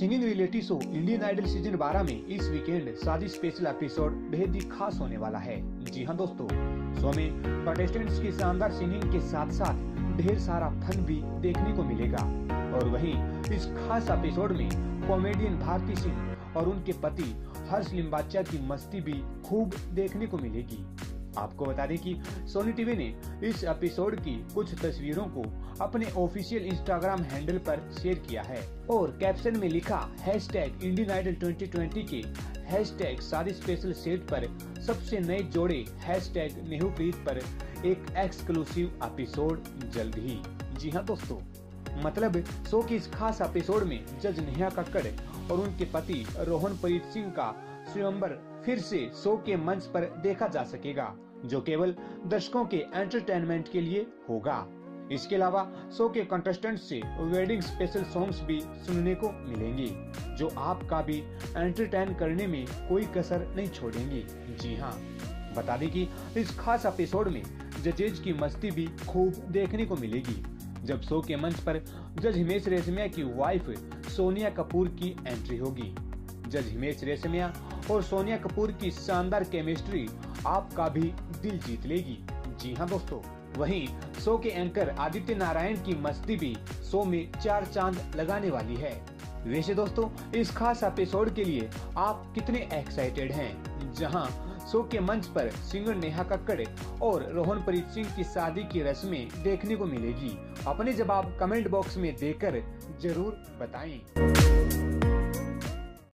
Singing reality show Indian Idol season 12 में इस weekend शादी स्पेशल एपिसोड बेहद ही खास होने वाला है। जी हाँ दोस्तों, शो में कंटेस्टेंट्स की शानदार सिंगिंग के साथ साथ ढेर सारा फन भी देखने को मिलेगा। और वहीं इस खास एपिसोड में कॉमेडियन भारती सिंह और उनके पति हर्ष लिम्बाचा की मस्ती भी खूब देखने को मिलेगी। आपको बता दें कि सोनी टीवी ने इस एपिसोड की कुछ तस्वीरों को अपने ऑफिशियल इंस्टाग्राम हैंडल पर शेयर किया है और कैप्शन में लिखा #इंडियन आइडल 2020 के #शादी स्पेशल सेट पर सबसे नए जोड़े #नेहरूप्रीत पर एक एक्सक्लूसिव एपिसोड जल्द ही। जी हाँ दोस्तों, मतलब शो की इस खास एपिसोड में जज नेहा कक्कड़ और उनके पति रोहनप्रीत सिंह का स्वयंवर फिर से शो के मंच पर देखा जा सकेगा, जो केवल दर्शकों के एंटरटेनमेंट के लिए होगा। इसके अलावा शो के कंटेस्टेंट्स से वेडिंग स्पेशल सॉन्ग्स भी सुनने को मिलेंगे, जो आपका भी एंटरटेन करने में कोई कसर नहीं छोड़ेंगे। जी हाँ, बता दें कि इस खास एपिसोड में जजेज की मस्ती भी खूब देखने को मिलेगी, जब शो के मंच पर जज हिमेश रेशमिया की वाइफ सोनिया कपूर की एंट्री होगी। जज हिमेश रेशमिया और सोनिया कपूर की शानदार केमिस्ट्री आपका भी दिल जीत लेगी। जी हाँ दोस्तों, वहीं शो के एंकर आदित्य नारायण की मस्ती भी शो में 4 चांद लगाने वाली है। वैसे दोस्तों, इस खास एपिसोड के लिए आप कितने एक्साइटेड हैं, जहां शो के मंच पर सिंगर नेहा कक्कड़ और रोहनप्रीत सिंह की शादी की रस्में देखने को मिलेगी? अपने जवाब कमेंट बॉक्स में देकर जरूर बताएं।